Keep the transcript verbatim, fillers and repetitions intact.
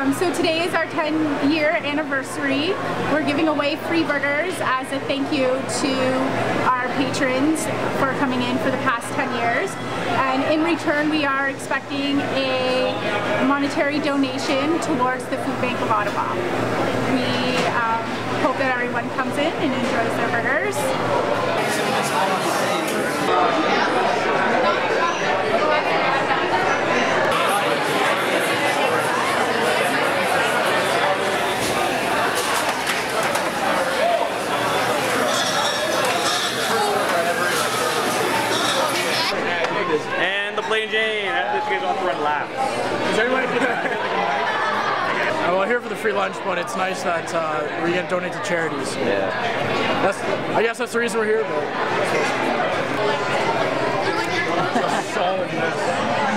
Um, so today is our ten year anniversary. We're giving away free burgers as a thank you to our patrons for coming in for the past ten years. And in return, we are expecting a monetary donation towards the Food Bank of Ottawa. We um, hope that everyone comes in and enjoys their burgers. And the Plain Jane. This guy's off to run laps. Is everybody I'm here for the free lunch, but it's nice that uh, we get to donate to charities. Yeah. That's, I guess that's the reason we're here, but... Solid mess.